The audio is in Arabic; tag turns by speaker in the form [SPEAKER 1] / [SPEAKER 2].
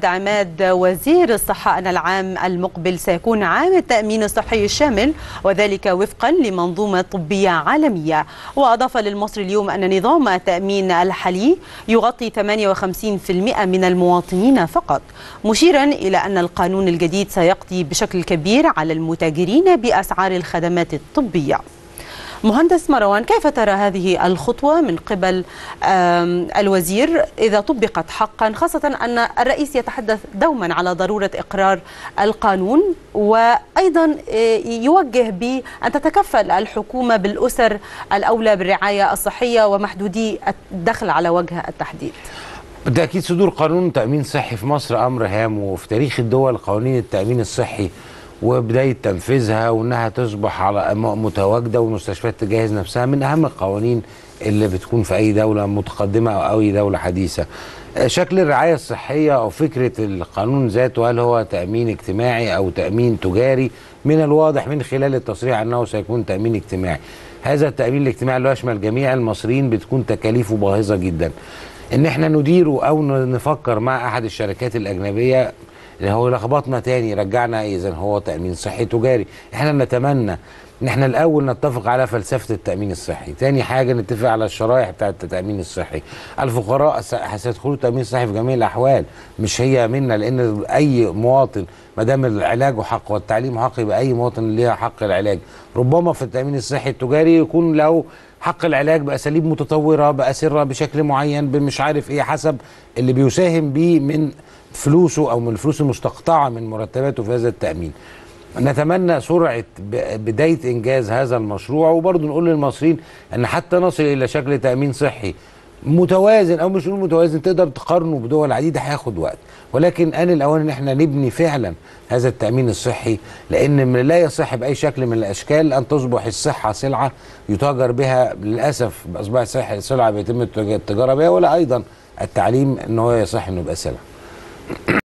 [SPEAKER 1] أكد عماد وزير الصحة أن العام المقبل سيكون عام التأمين الصحي الشامل، وذلك وفقا لمنظومة طبية عالمية. وأضاف للمصري اليوم أن نظام التأمين الحالي يغطي 58% من المواطنين فقط، مشيرا إلى أن القانون الجديد سيقضي بشكل كبير على المتاجرين بأسعار الخدمات الطبية. مهندس مروان، كيف ترى هذه الخطوة من قبل الوزير إذا طبقت حقا، خاصة أن الرئيس يتحدث دوما على ضرورة إقرار القانون، وأيضا يوجه بأن تتكفل الحكومة بالأسر الأولى بالرعاية الصحية ومحدودي الدخل على وجه التحديد؟
[SPEAKER 2] بالتأكيد صدور قانون تأمين صحي في مصر أمر هام، وفي تاريخ الدول قوانين التأمين الصحي وبداية تنفيذها وأنها تصبح على متواجدة والمستشفيات تجهز نفسها من أهم القوانين اللي بتكون في أي دولة متقدمة أو أي دولة حديثة. شكل الرعاية الصحية أو فكرة القانون ذاته، هل هو تأمين اجتماعي أو تأمين تجاري؟ من الواضح من خلال التصريح أنه سيكون تأمين اجتماعي. هذا التأمين الاجتماعي اللي يشمل جميع المصريين بتكون تكاليفه باهظة جدا. إن احنا نديره أو نفكر مع أحد الشركات الأجنبية اللي هو لخبطنا تاني، رجعنا إذا هو تأمين صحي تجاري. احنا نتمنى ان احنا الاول نتفق على فلسفة التأمين الصحي، تاني حاجة نتفق على الشرائح بتاعة التأمين الصحي. الفقراء سيدخلوا تأمين صحي في جميع الأحوال، مش هي منا، لأن أي مواطن ما دام العلاج حق والتعليم حق يبقى أي مواطن ليه حق العلاج. ربما في التأمين الصحي التجاري يكون له حق العلاج بأساليب متطورة بأسرة بشكل معين بمش عارف إيه، حسب اللي بيساهم بيه من فلوسه أو من الفلوس المستقطعة من مرتباته في هذا التأمين. نتمنى سرعة بداية إنجاز هذا المشروع، وبرضه نقول للمصريين أن حتى نصل إلى شكل تأمين صحي متوازن أو مش نقول متوازن تقدر تقارنه بدول عديدة هياخد وقت، ولكن آن الأوان إن احنا نبني فعلا هذا التأمين الصحي، لأن لا يصح بأي شكل من الأشكال أن تصبح الصحة سلعة يتاجر بها. للأسف أصبحت الصحة سلعة بيتم التجارة بها، ولا أيضا التعليم إن هو يصح إنه يبقى سلعة.